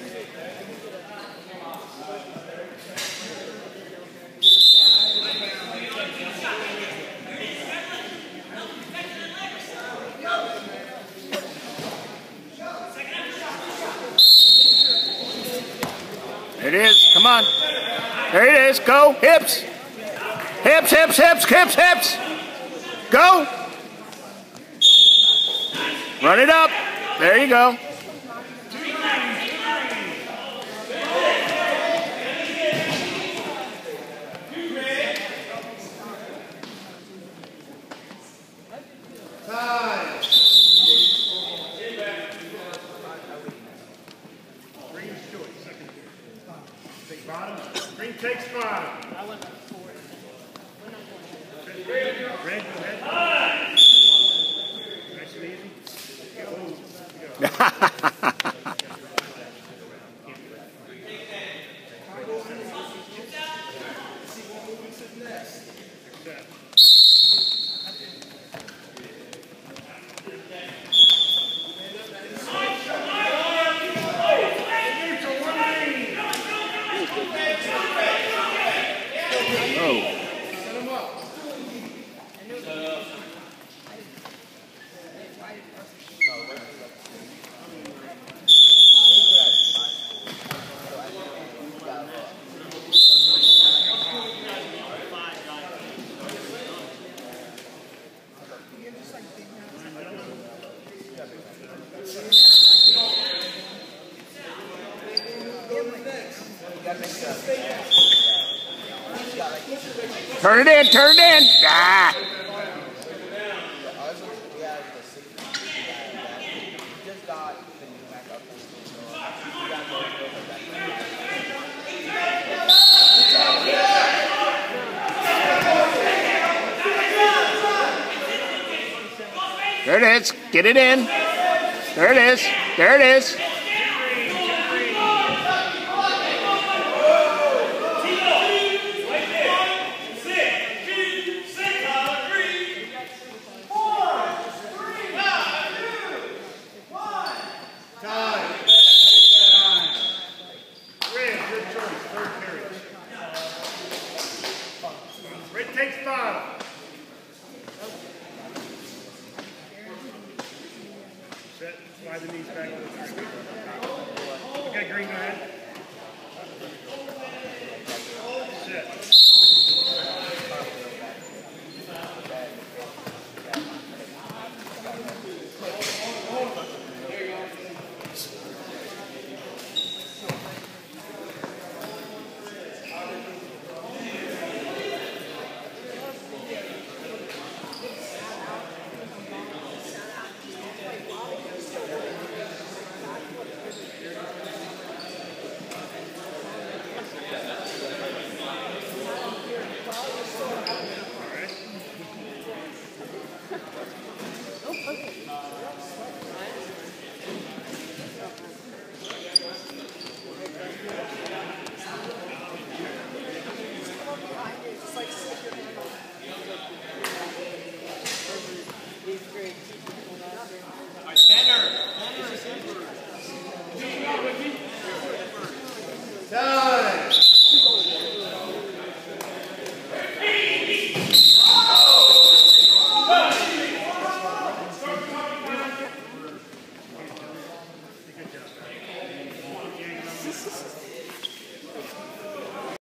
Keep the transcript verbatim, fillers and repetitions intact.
There it is. Come on. There it is. Go. Hips. Hips, hips, hips, hips, hips. Go. Run it up. There you go. Time. Green's choice, second. Take bottom. Green takes bottom. I went for it. Red, go ahead. Nice and easy. Go. Turn it in, turn it in. Ah. There it is. Get it in. There it is. There it is. Red takes bottom. Set, slide the knees back. Okay, Green, go ahead.